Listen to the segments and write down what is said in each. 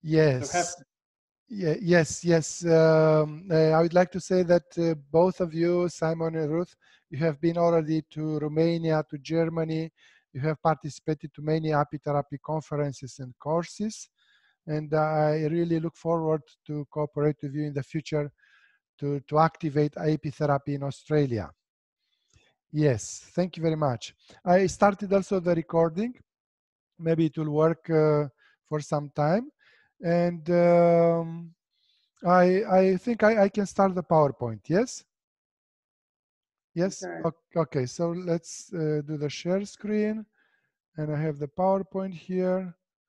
Yes. Yes. I would like to say that both of you, Simon and Ruth, you have been already to Romania, to Germany. You have participated to many apitherapy conferences and courses. And I really look forward to cooperate with you in the future to activate apitherapy in Australia. Yes, thank you very much. I started also the recording. Maybe it will work for some time. And I think I can start the PowerPoint, yes? Yes? Okay, so let's do the share screen. And I have the PowerPoint here.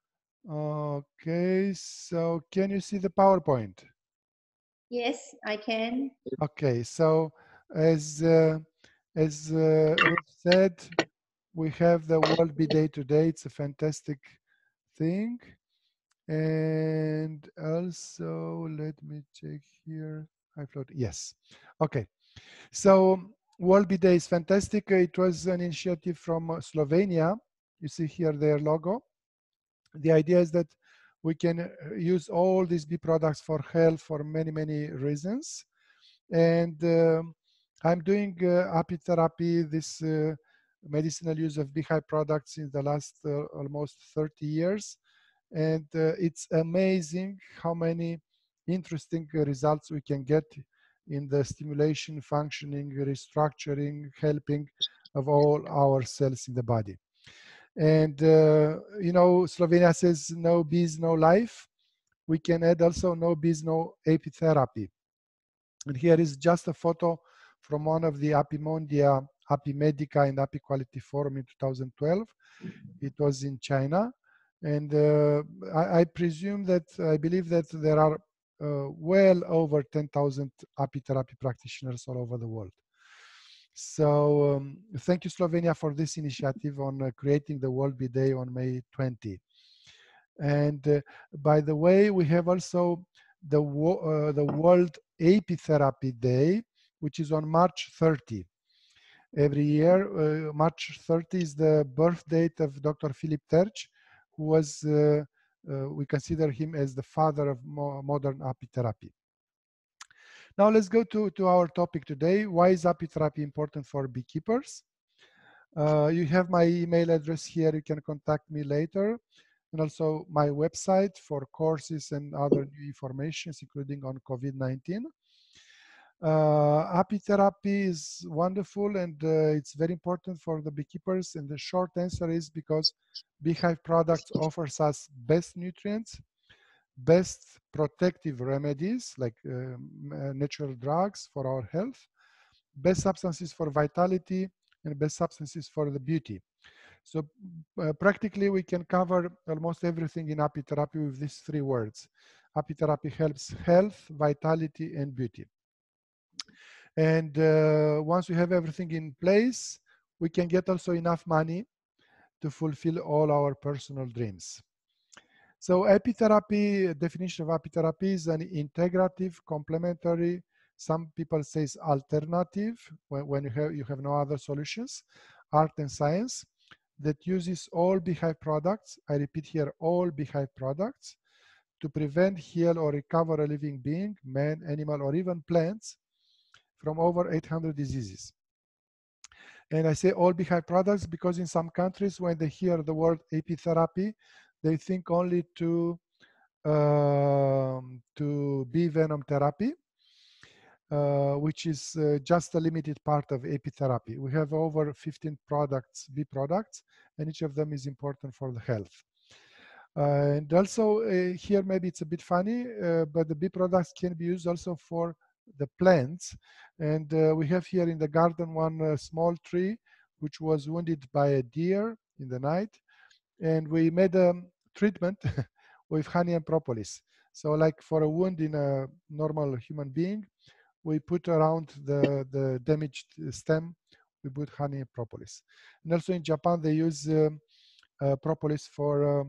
Okay, so can you see the PowerPoint? Yes, I can. Okay, so as Ruth said, we have the World Bee Day today. It's a fantastic thing. And also, let me check here. I float. Yes. Okay. So World Bee Day is fantastic. It was an initiative from Slovenia. You see here their logo. The idea is that we can use all these bee products for health for many, many reasons. And I'm doing apitherapy, this medicinal use of beehive products in the last almost 30 years. And it's amazing how many interesting results we can get in the stimulation, functioning, restructuring, helping of all our cells in the body. And, you know, Slovenia says no bees, no life. We can add also no bees, no apitherapy. And here is just a photo from one of the Apimondia, Apimedica and Apiquality Forum in 2012. It was in China. And I presume that, I believe that there are well over 10,000 apitherapy practitioners all over the world. So thank you, Slovenia, for this initiative on creating the World Bee Day on May 20. And by the way, we have also the World Apitherapy Day, which is on March 30. Every year, March 30 is the birth date of Dr. Philip Terch, who was, we consider him as the father of modern apitherapy. Now let's go to our topic today. Why is apitherapy important for beekeepers? You have my email address here. You can contact me later. And also my website for courses and other new informations, including on COVID-19. Apitherapy is wonderful and it's very important for the beekeepers. And the short answer is because beehive products offers us best nutrients, best protective remedies like natural drugs for our health, best substances for vitality, and best substances for the beauty. So practically we can cover almost everything in apitherapy with these three words. Apitherapy helps health, vitality, and beauty. And once we have everything in place, we can get also enough money to fulfill all our personal dreams. So apitherapy, definition of apitherapy is an integrative, complementary, some people say alternative, when you have no other solutions, art and science, that uses all beehive products, I repeat here, all beehive products, to prevent, heal, or recover a living being, man, animal, or even plants, from over 800 diseases. And I say all beehive products because in some countries, when they hear the word apitherapy, they think only to bee venom therapy, which is just a limited part of apitherapy. We have over 15 products, bee products, and each of them is important for the health. And also here, maybe it's a bit funny, but the bee products can be used also for the plants. And we have here in the garden one small tree, which was wounded by a deer in the night. And we made a treatment with honey and propolis. So like for a wound in a normal human being, we put around the damaged stem, we put honey and propolis. And also in Japan, they use propolis for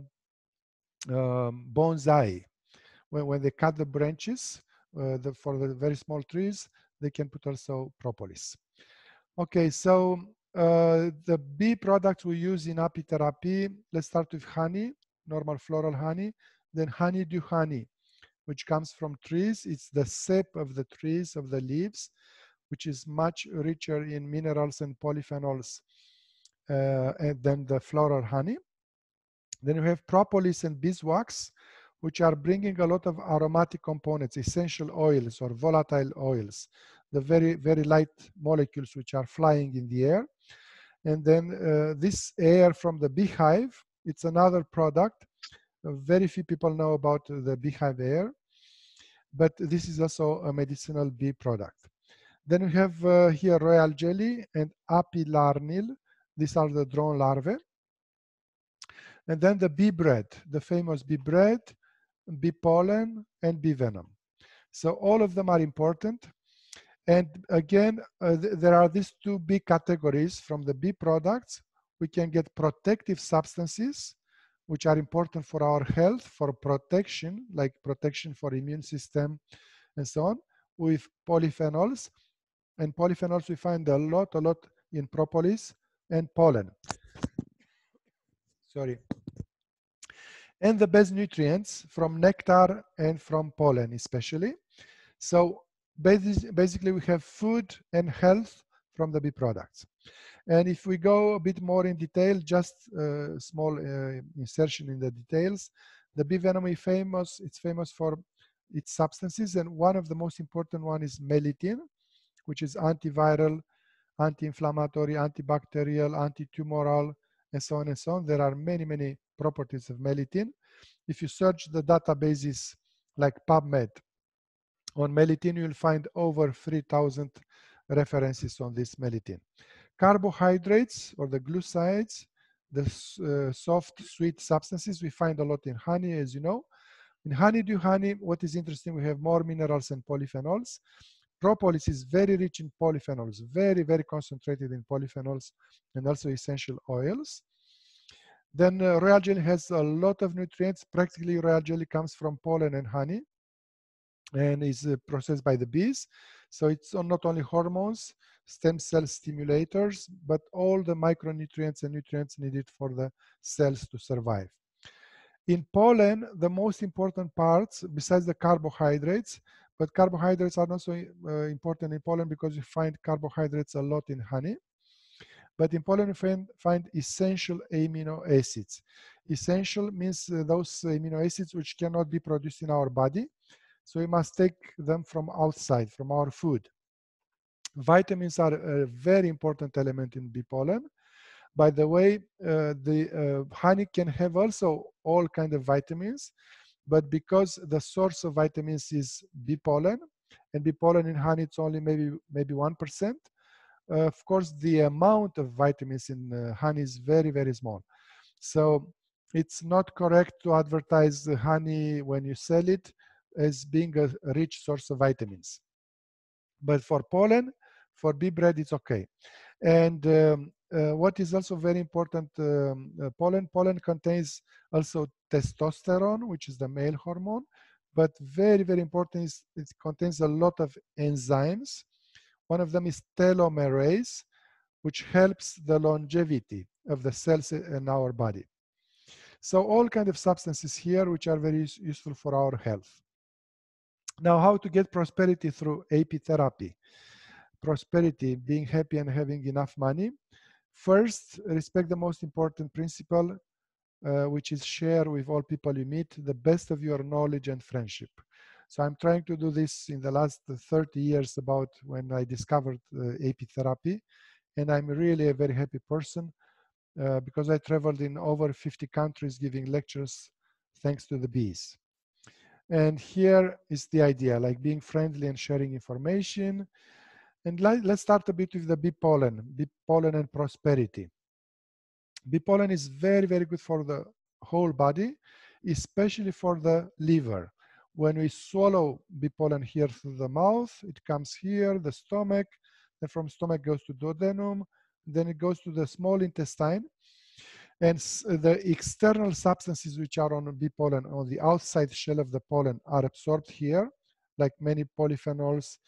bonsai. When they cut the branches for the very small trees, they can put also propolis. Okay, so the bee products we use in apitherapy, let's start with honey, normal floral honey. Then honeydew honey, which comes from trees. It's the sap of the trees, of the leaves, which is much richer in minerals and polyphenols than the floral honey. Then we have propolis and beeswax, which are bringing a lot of aromatic components, essential oils or volatile oils, the very, very light molecules which are flying in the air. And then this air from the beehive, it's another product. Very few people know about the beehive air, but this is also a medicinal bee product. Then we have here royal jelly and apilarnil. These are the drone larvae. And then the bee bread, the famous bee bread, bee pollen, and bee venom. So all of them are important. And again, there are these two big categories from the bee products. We can get protective substances, which are important for our health, for protection, like protection for immune system and so on, with polyphenols. And polyphenols we find a lot in propolis and pollen. Sorry. And the best nutrients from nectar and from pollen especially. So basically we have food and health from the bee products. And if we go a bit more in detail, just a small insertion in the details, the bee venom is famous. It's famous for its substances, and one of the most important one is melittin, which is antiviral, anti-inflammatory, antibacterial, anti-tumoral, and so on and so on. There are many properties of melittin. If you search the databases like PubMed on melittin, you'll find over 3,000 references on this melittin. Carbohydrates or the glucides, the soft sweet substances we find a lot in honey, as you know. In honeydew honey, what is interesting, we have more minerals and polyphenols. Propolis is very rich in polyphenols, very concentrated in polyphenols and also essential oils. Then royal jelly has a lot of nutrients. Practically royal jelly comes from pollen and honey and is processed by the bees. So it's not only hormones, stem cell stimulators, but all the micronutrients and nutrients needed for the cells to survive. In pollen, the most important parts, besides the carbohydrates, but carbohydrates are also important in pollen because you find carbohydrates a lot in honey. But in pollen, you find essential amino acids. Essential means those amino acids which cannot be produced in our body. So we must take them from outside, from our food. Vitamins are a very important element in bee pollen. By the way, the honey can have also all kinds of vitamins, but because the source of vitamins is bee pollen, and bee pollen in honey it's only maybe 1%. Of course, the amount of vitamins in honey is very small. So it's not correct to advertise the honey when you sell it as being a rich source of vitamins. But for pollen, for bee bread, it's okay. And what is also very important, pollen contains also testosterone, which is the male hormone, but very important is it contains a lot of enzymes. One of them is telomerase, which helps the longevity of the cells in our body. So all kinds of substances here which are very useful for our health. Now, how to get prosperity through apitherapy? Prosperity, being happy and having enough money. First, respect the most important principle, which is share with all people you meet the best of your knowledge and friendship. So I'm trying to do this in the last 30 years about when I discovered apitherapy. And I'm really a very happy person because I traveled in over 50 countries giving lectures thanks to the bees. And here is the idea, like being friendly and sharing information. And let's start a bit with the bee pollen and prosperity. Bee pollen is very good for the whole body, especially for the liver. When we swallow bee pollen here through the mouth, it comes here, the stomach, then from stomach goes to duodenum, then it goes to the small intestine. And the external substances which are on bee pollen, on the outside shell of the pollen, are absorbed here, like many polyphenols,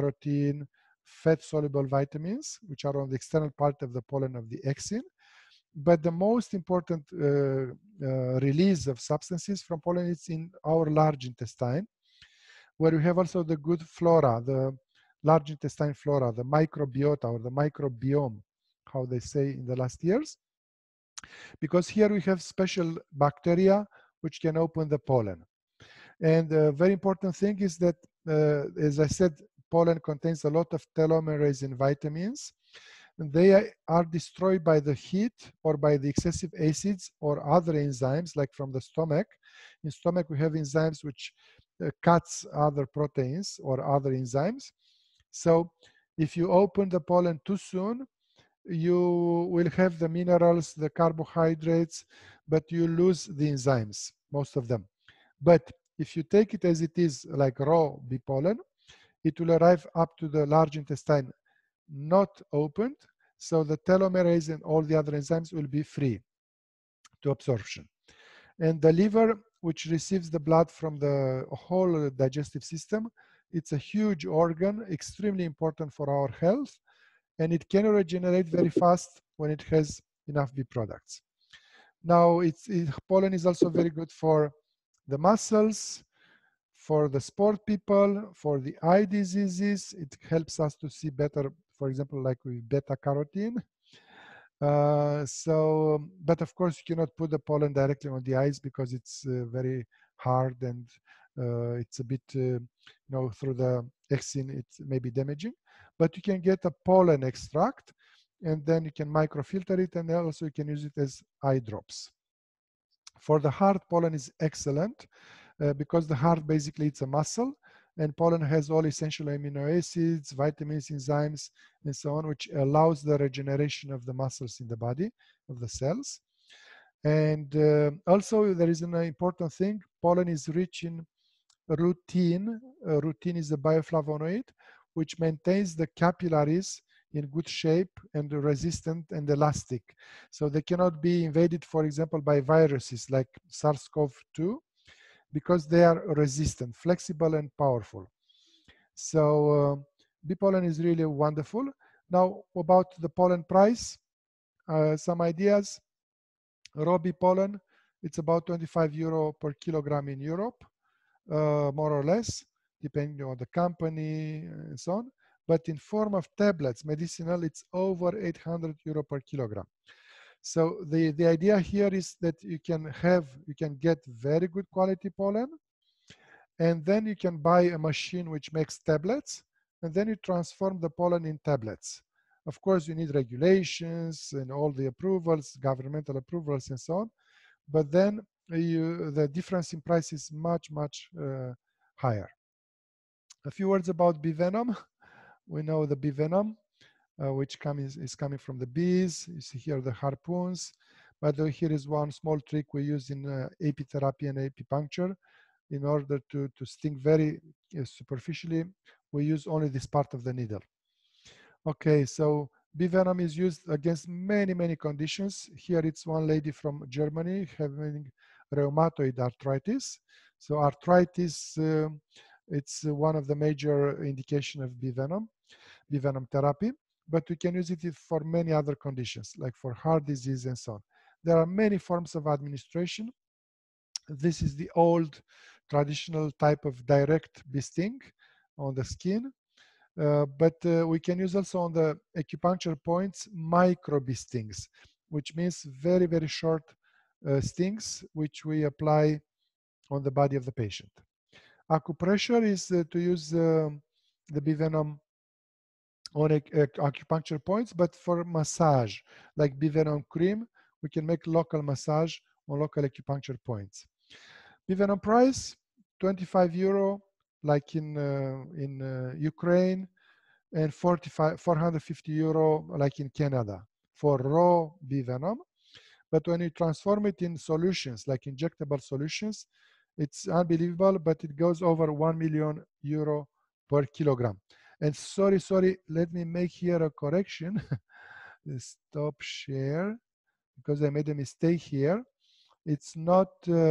beta-carotene, fat-soluble vitamins, which are on the external part of the pollen of the exine. But the most important release of substances from pollen is in our large intestine, where we have also the good flora, the large intestine flora, the microbiota or the microbiome, how they say in the last years, because here we have special bacteria which can open the pollen. And a very important thing is that, as I said, pollen contains a lot of telomerase and vitamins. And they are destroyed by the heat or by the excessive acids or other enzymes, like from the stomach. In stomach, we have enzymes which cuts other proteins or other enzymes. So if you open the pollen too soon, you will have the minerals, the carbohydrates, but you lose the enzymes, most of them. But if you take it as it is, like raw bee pollen, it will arrive up to the large intestine not opened, so the telomerase and all the other enzymes will be free to absorption. And the liver, which receives the blood from the whole digestive system, it's a huge organ, extremely important for our health, and it can regenerate very fast when it has enough bee products. Now, pollen is also very good for the muscles, for the sport people, for the eye diseases. It helps us to see better, for example, like with beta carotene. But of course, you cannot put the pollen directly on the eyes because it's very hard and it's a bit, through the exin, it may be damaging. But you can get a pollen extract and then you can microfilter it, and also you can use it as eye drops. For the heart, pollen is excellent because the heart basically it's a muscle, and pollen has all essential amino acids, vitamins, enzymes, and so on, which allows the regeneration of the muscles in the body, of the cells. And also there is an important thing, pollen is rich in rutin. Rutin is a bioflavonoid, which maintains the capillaries in good shape and resistant and elastic. So they cannot be invaded, for example, by viruses like SARS-CoV-2, because they are resistant, flexible, and powerful. So bee pollen is really wonderful. Now, about the pollen price, some ideas. Raw bee pollen, it's about 25 euro per kilogram in Europe, more or less, depending on the company and so on. But in form of tablets, medicinal, it's over 800 euro per kilogram. So the idea here is that you can get very good quality pollen, and then you can buy a machine which makes tablets, and then you transform the pollen in tablets. Of course, you need regulations and all the approvals, governmental approvals and so on, but then the difference in price is much, much higher. A few words about bee venom. We know the bee venom, which is coming from the bees. You see here the harpoons. By the way, here is one small trick we use in apitherapy and apipuncture. In order to sting very superficially, we use only this part of the needle. Okay, so bee venom is used against many, many conditions. Here it's one lady from Germany having rheumatoid arthritis. So arthritis, it's one of the major indication of bee venom therapy, but we can use it for many other conditions, like for heart disease and so on. There are many forms of administration. This is the old traditional type of direct bee sting on the skin. But we can use also on the acupuncture points micro bee stings, which means very, very short stings, which we apply on the body of the patient. Acupressure is to use the bee venom on acupuncture points, but for massage, like bee venom cream, we can make local massage on local acupuncture points. Bee venom price, 25 euro, like in Ukraine, and 450 euro, like in Canada, for raw bee venom. But when you transform it in solutions, like injectable solutions, it's unbelievable, but it goes over 1 million euro per kilogram. And sorry, let me make here a correction. Stop share, because I made a mistake here. It's not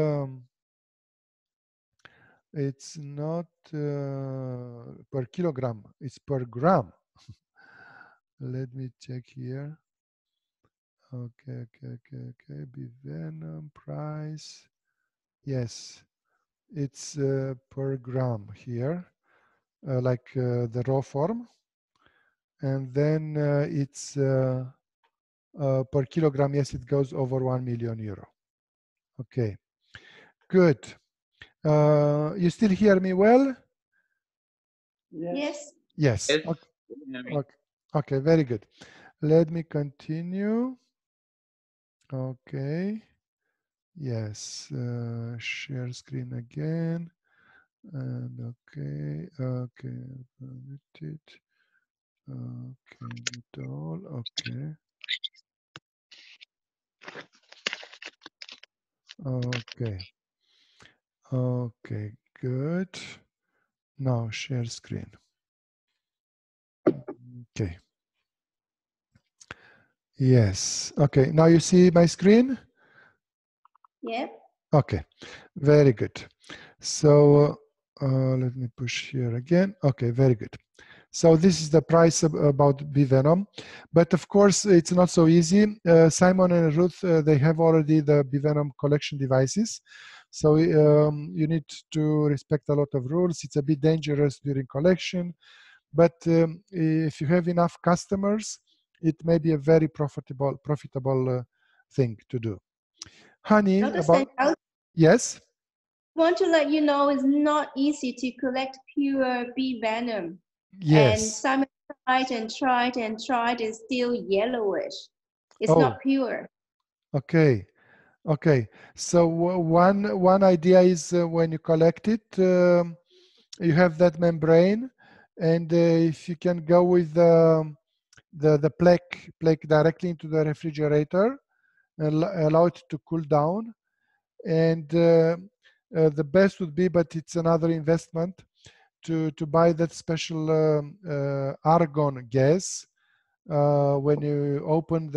per kilogram, it's per gram. Let me check here. Okay. Bee venom price. Yes, it's per gram here, the raw form, and then it's per kilogram. Yes, it goes over 1 million euro. Okay, good. You still hear me well? Yes. Yes. Yes. Okay. Okay. Okay. Very good. Let me continue. Okay. Yes. Share screen again. And okay. Okay. Permitted. Okay. It all. Okay. Okay. Okay. Good. Now share screen. Okay. Yes. Okay. Now you see my screen? Yep. Okay. Very good. So let me push here again. Okay. Very good. So this is the price about bee venom. But of course, it's not so easy. Simon and Ruth, they have already the bee venom collection devices. So you need to respect a lot of rules. It's a bit dangerous during collection. But if you have enough customers, it may be a very profitable thing to do. Honey, Dr. about, Stenhouse, yes? want to let you know it's not easy to collect pure bee venom. And Yes. Simon tried and tried and tried, it's still yellowish. It's Oh, not pure. okay. Okay. So one idea is when you collect it, you have that membrane, and if you can go with the plaque directly into the refrigerator and allow it to cool down, and the best would be, but it's another investment, to buy that special argon gas. When you open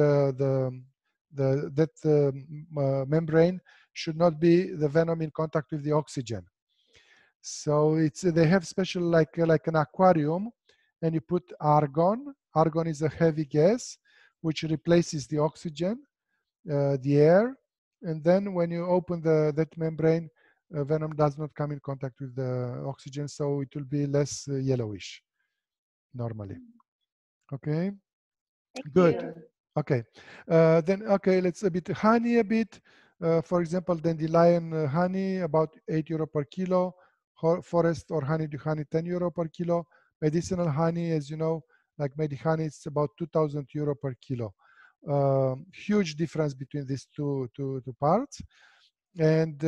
that membrane, should not be the venom in contact with the oxygen. So they have special like an aquarium, and you put argon. Argon is a heavy gas which replaces the oxygen, the air, and then when you open that membrane, venom does not come in contact with the oxygen, so it will be less yellowish normally. Okay, Thank good. you. Okay, then okay, let's a bit honey a bit. For example, dandelion honey about €8 per kilo. Forest or honey to honey €10 per kilo. Medicinal honey, as you know, like medihoney, it's about €2,000 per kilo. Huge difference between these two parts. And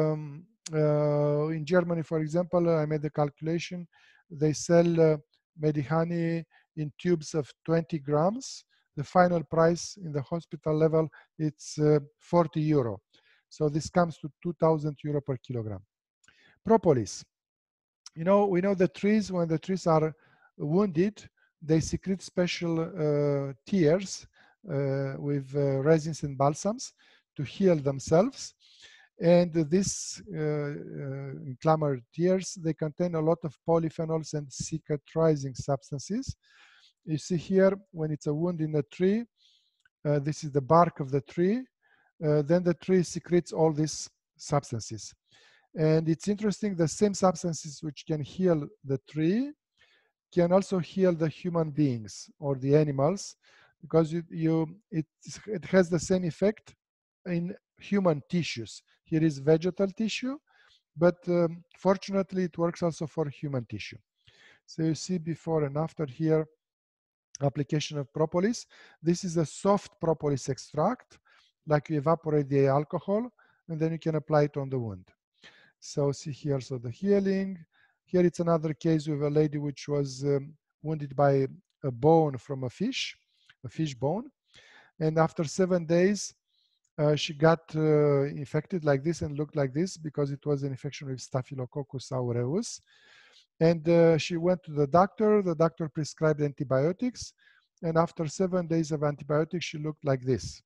in Germany, for example, I made the calculation. They sell medihoney in tubes of 20 grams. The final price in the hospital level, it's €40. So this comes to €2,000 per kilogram. Propolis. We know the trees, when the trees are wounded, they secrete special tears with resins and balsams to heal themselves. And these inflammatory tears, they contain a lot of polyphenols and cicatrizing substances. You see here, when it's a wound in a tree, this is the bark of the tree, then the tree secretes all these substances. And it's interesting, the same substances which can heal the tree can also heal the human beings or the animals, because it has the same effect in human tissues. Here is vegetal tissue, but fortunately it works also for human tissue. So you see before and after here, application of propolis. This is a soft propolis extract, like you evaporate the alcohol, and then you can apply it on the wound. So see here, so the healing. Here it's another case with a lady which was wounded by a bone from a fish bone. And after 7 days, she got infected like this and looked like this because it was an infection with Staphylococcus aureus. And she went to the doctor. The doctor prescribed antibiotics. And after 7 days of antibiotics, she looked like this.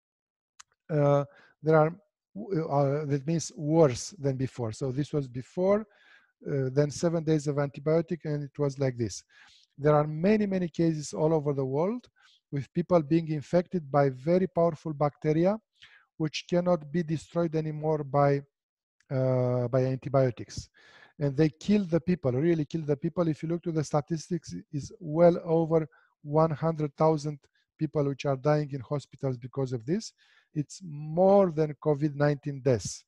There are, that means worse than before. So this was before, then 7 days of antibiotic, and it was like this. There are many, many cases all over the world with people being infected by very powerful bacteria, which cannot be destroyed anymore by antibiotics. And they kill the people, really kill the people. If you look to the statistics, is well over 100,000 people which are dying in hospitals because of this. It's more than COVID-19 deaths.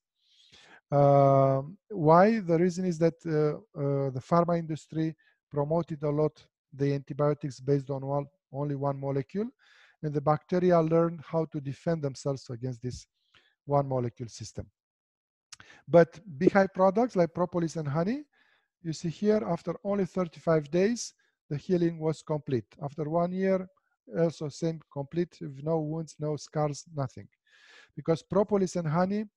Why? The reason is that the pharma industry promoted a lot the antibiotics based on only one molecule, and the bacteria learned how to defend themselves against this one molecule system. But beehive products like propolis and honey, you see here, after only 35 days, the healing was complete. After 1 year, also same complete, with no wounds, no scars, nothing. Because propolis and honey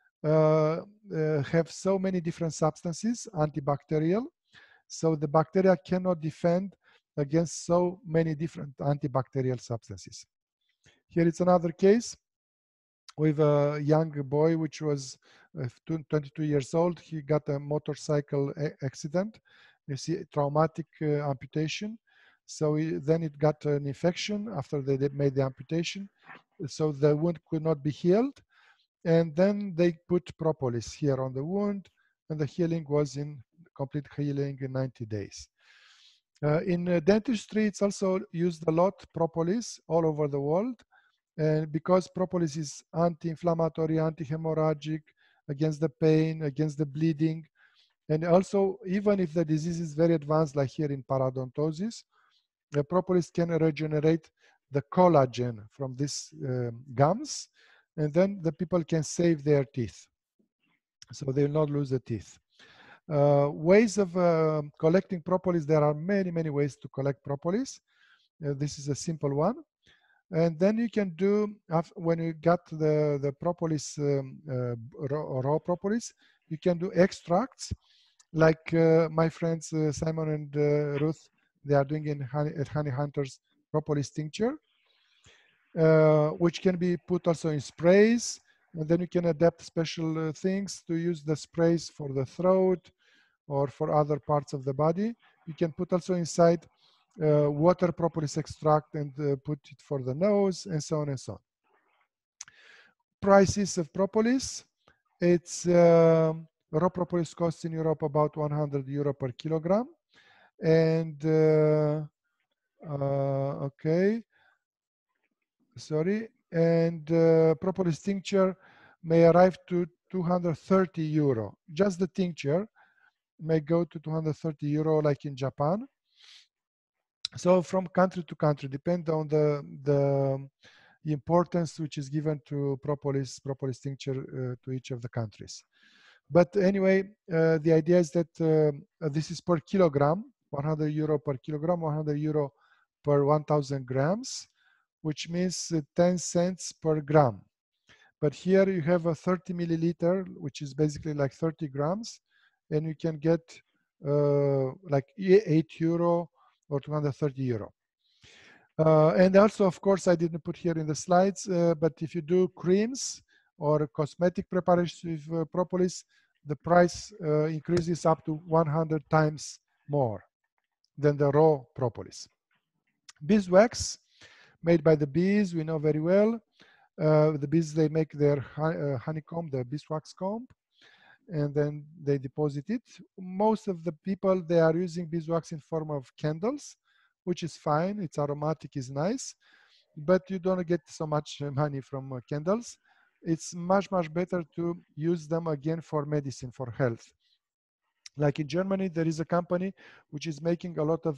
have so many different substances, antibacterial, so the bacteria cannot defend against so many different antibacterial substances. Here it's another case with a young boy which was 22 years old. He got a motorcycle accident. You see, traumatic amputation. So then it got an infection after they made the amputation. So the wound could not be healed. And then they put propolis here on the wound, and the healing was in complete healing in 90 days. In dentistry, it's also used a lot, propolis, all over the world. And because propolis is anti-inflammatory, anti-hemorrhagic, against the pain, against the bleeding, and also even if the disease is very advanced, like here in parodontosis, the propolis can regenerate the collagen from these gums, and then the people can save their teeth, so they will not lose the teeth. Ways of collecting propolis, there are many, many ways to collect propolis. This is a simple one. And then you can do, when you got the propolis, raw propolis, you can do extracts, like my friends Simon and Ruth, they are doing at Honey Hunters propolis tincture, which can be put also in sprays. And then you can adapt special things to use the sprays for the throat or for other parts of the body. You can put also inside water propolis extract and put it for the nose, and so on and so on. Prices of propolis. It's raw propolis costs in Europe about 100 euro per kilogram. And okay, sorry. And propolis tincture may arrive to 230 euro. Just the tincture may go to 230 euro, like in Japan. So from country to country, depend on the importance which is given to propolis tincture to each of the countries. But anyway, the idea is that this is per kilogram, 100 euro per kilogram, 100 euro per 1000 grams, which means 10 cents per gram. But here you have a 30 milliliter, which is basically like 30 grams, and you can get like 8 euro or 230 euro. And also, of course, I didn't put here in the slides, but if you do creams or cosmetic preparations with propolis, the price increases up to 100 times more than the raw propolis. Beeswax, made by the bees, we know very well. The bees, they make their honeycomb, the beeswax comb, and then they deposit it. Most of the people, they are using beeswax in form of candles, which is fine. It's aromatic, is nice, but you don't get so much money from candles. It's much, much better to use them again for medicine, for health. Like in Germany, there is a company which is making a lot of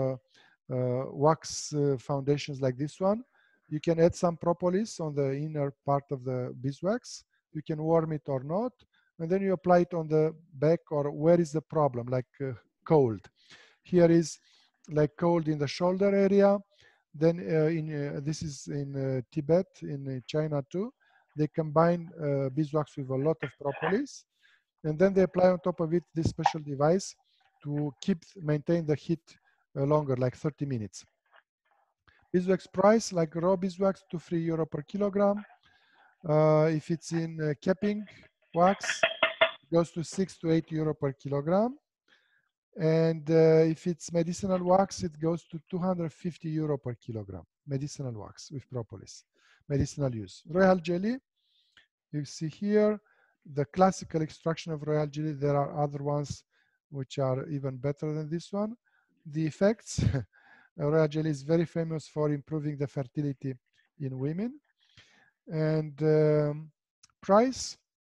wax foundations like this one. You can add some propolis on the inner part of the beeswax. You can warm it or not, and then you apply it on the back or where is the problem, like cold. Here is like cold in the shoulder area. Then this is in Tibet, in China too. They combine beeswax with a lot of propolis, and then they apply on top of it this special device to maintain the heat longer, like 30 minutes. Beeswax price, like raw beeswax, 2-3 euro per kilogram. If it's in capping wax, it goes to 6 to 8 euro per kilogram. And if it's medicinal wax, it goes to 250 euro per kilogram. medicinal wax with propolis, medicinal use. Royal jelly, you see here the classical extraction of royal jelly. There are other ones which are even better than this one. The effects, royal jelly is very famous for improving the fertility in women. And price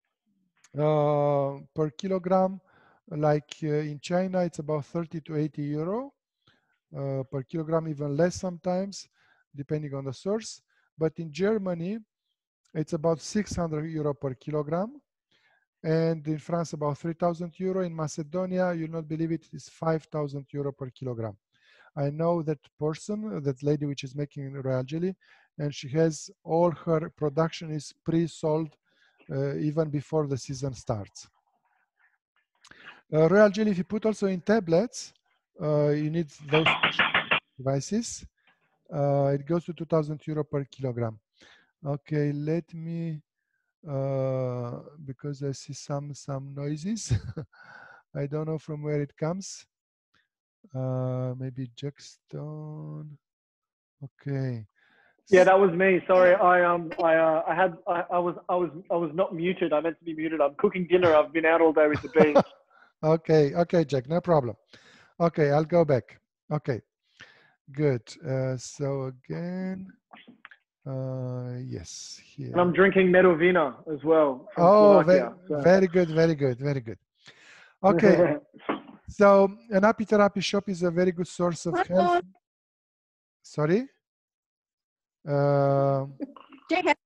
per kilogram, like in China, it's about 30 to 80 euro per kilogram, even less sometimes, depending on the source. But in Germany, it's about 600 euro per kilogram. And in France, about 3,000 euro. In Macedonia, you'll not believe it, is 5,000 euro per kilogram. I know that person, that lady which is making royal jelly, and she has all her production is pre-sold even before the season starts. Royal jelly, if you put also in tablets, you need those devices. It goes to 2,000 euro per kilogram. Okay, let me, because I see some noises. I don't know from where it comes. Maybe Jackstone. Okay. Yeah, that was me. Sorry, I was not muted. I meant to be muted. I'm cooking dinner. I've been out all day with the bees. Okay, Jack, no problem. Okay, I'll go back. Okay, good. So again, yes, here. And I'm drinking Medovina as well from Slovakia. So. Very good. Okay, so an Apitherapy shop is a very good source of health. Sorry? Jack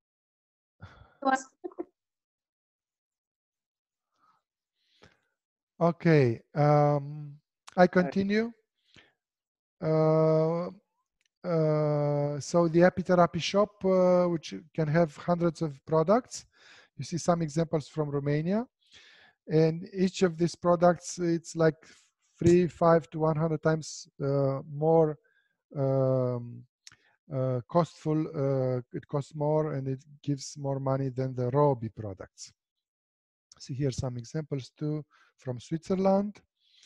Okay, I continue. So the Apitherapy shop, which can have hundreds of products. You see some examples from Romania. And each of these products, it's like 3, 5 to 100 times more costful. It costs more and it gives more money than the raw bee products. See here some examples too from Switzerland.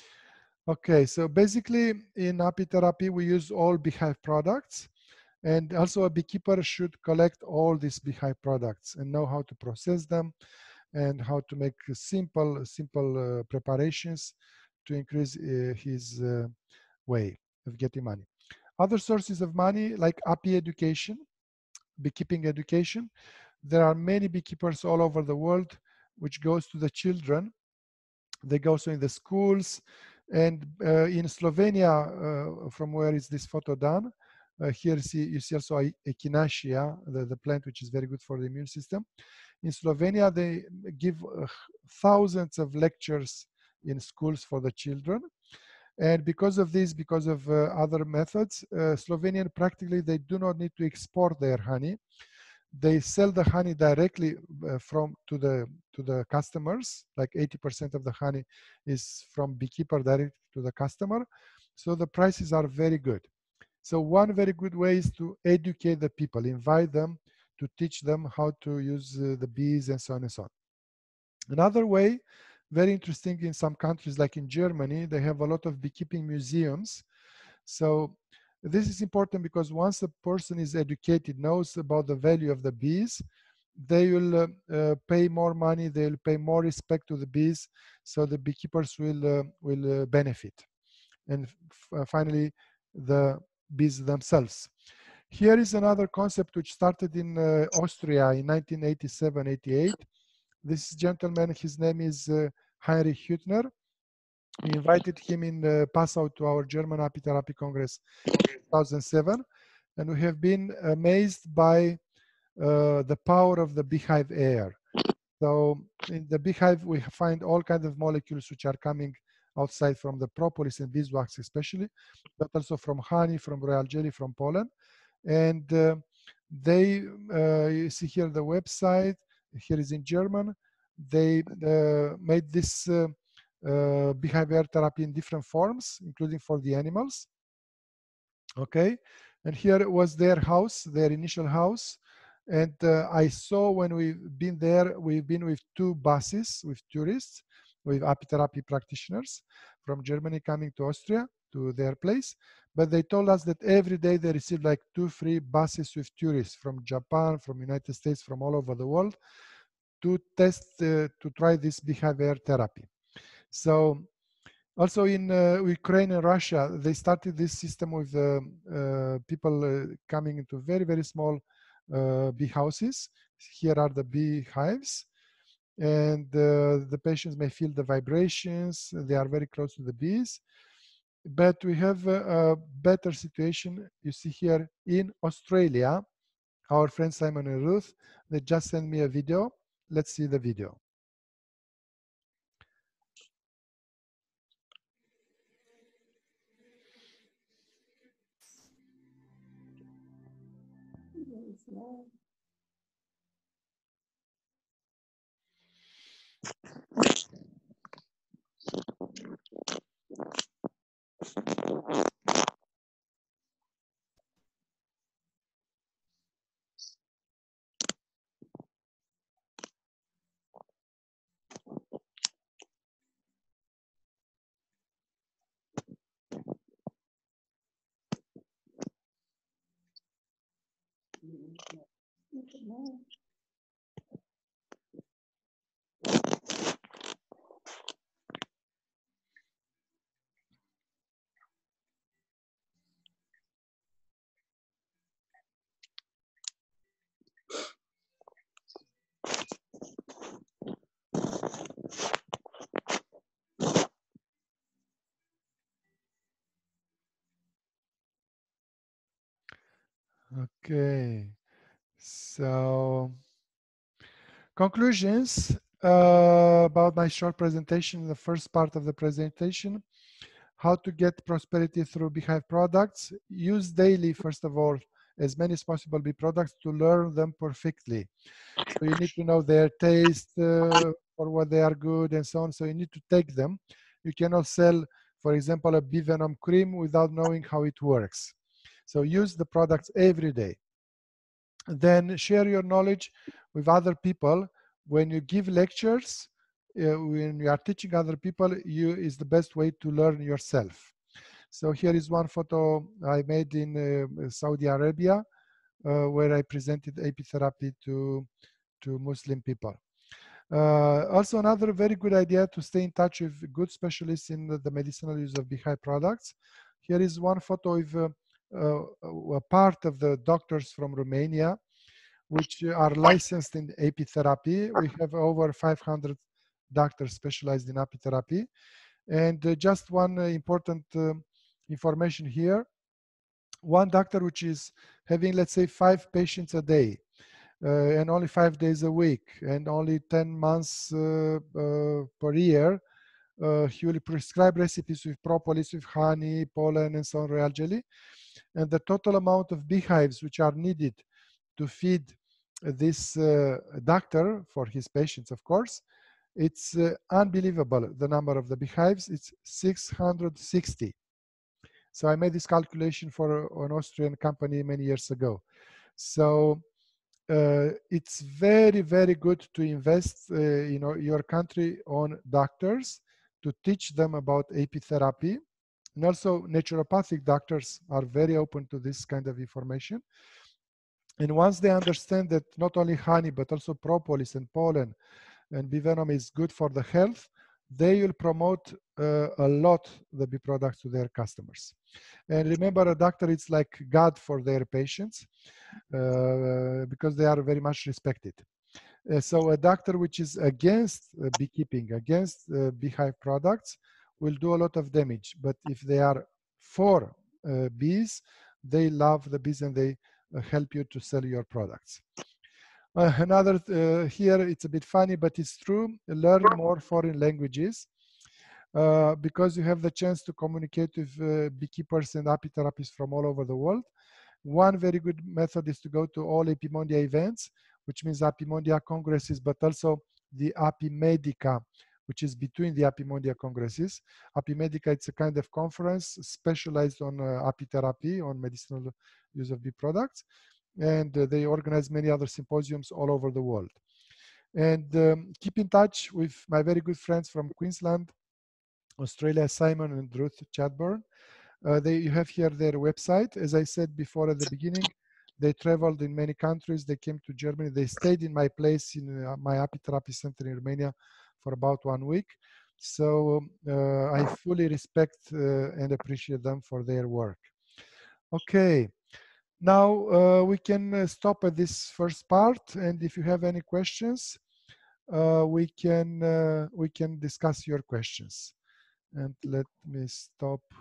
Okay, so basically in Apitherapy, we use all beehive products. And also a beekeeper should collect all these beehive products and know how to process them and how to make simple preparations to increase his way of getting money. Other sources of money like api education, beekeeping education. There are many beekeepers all over the world which goes to the children. They go also in the schools. And in Slovenia, from where is this photo done? Here you see also echinacea, the plant which is very good for the immune system. In Slovenia, they give thousands of lectures in schools for the children. And because of this, because of other methods, Slovenian practically, they do not need to export their honey. They sell the honey directly to the customers. Like 80% of the honey is from beekeeper direct to the customer. So the prices are very good. So one very good way is to educate the people, invite them to teach them how to use the bees and so on and so on. Another way, very interesting in some countries like in Germany, they have a lot of beekeeping museums. So this is important because once a person is educated, knows about the value of the bees, they will pay more money, they will pay more respect to the bees, so the beekeepers will benefit. And finally, the bees themselves. Here is another concept which started in Austria in 1987-88. This gentleman, his name is Heinrich Hüttner. We invited him in Passau to our German Apitherapy Congress 2007, and we have been amazed by the power of the beehive air. So in the beehive, we find all kinds of molecules which are coming outside from the propolis and beeswax especially, but also from honey, from royal jelly, from pollen. And you see here the website, here is in German. They made this behavior therapy in different forms, including for the animals. Okay, and here was their house, their initial house. And I saw when we've been there, we've been with 2 buses with tourists, with apitherapy practitioners from Germany coming to Austria to their place. But they told us that every day they receive like 2 free buses with tourists from Japan, from United States, from all over the world to test, to try this behavior therapy. So also in Ukraine and Russia, they started this system with people coming into very, very small bee houses. Here are the bee hives. And the patients may feel the vibrations. They are very close to the bees. But we have a better situation. You see here in Australia, our friends Simon and Ruth, they just sent me a video. Let's see the video. Okay, so conclusions about my short presentation, the first part of the presentation, how to get prosperity through beehive products. Use daily, first of all, as many as possible bee products to learn them perfectly. So you need to know their taste, for what they are good and so on. So you need to take them. You cannot sell, for example, a bee venom cream without knowing how it works. So use the products every day. Then share your knowledge with other people. When you give lectures, when you are teaching other people, is the best way to learn yourself. So here is one photo I made in Saudi Arabia, where I presented apitherapy to Muslim people. Also, another very good idea to stay in touch with good specialists in the medicinal use of beehive products. Here is one photo of a part of the doctors from Romania, which are licensed in apitherapy. We have over 500 doctors specialized in apitherapy. And just one important information here. One doctor which is having, let's say, 5 patients a day, and only 5 days a week, and only 10 months per year, he will prescribe recipes with propolis, with honey, pollen, and so on, royal jelly. And the total amount of beehives which are needed to feed this doctor for his patients, of course, it's unbelievable. The number of the beehives, it's 660. So I made this calculation for an Austrian company many years ago. So it's very, very good to invest your country on doctors to teach them about apitherapy. And also naturopathic doctors are very open to this kind of information. And once they understand that not only honey, but also propolis and pollen and bee venom is good for the health, they will promote a lot the bee products to their customers. And remember, a doctor is like God for their patients, because they are very much respected. So a doctor which is against beekeeping, against beehive products, will do a lot of damage. But if they are for bees, they love the bees and they help you to sell your products. Another, here it's a bit funny, but it's true. Learn more foreign languages, because you have the chance to communicate with beekeepers and apitherapists from all over the world. One very good method is to go to all Apimondia events, which means Apimondia congresses, but also the Apimedica, which is between the Apimondia congresses. Apimedica, it's a kind of conference specialized on apitherapy, on medicinal use of bee products. And they organize many other symposiums all over the world. And keep in touch with my very good friends from Queensland, Australia, Simon and Ruth Chadbourne. You have here their website. As I said before at the beginning, they traveled in many countries. They came to Germany. They stayed in my place in my Apitherapy center in Romania for about 1 week. So I fully respect and appreciate them for their work. Okay, now we can stop at this first part. And if you have any questions, we can discuss your questions. And let me stop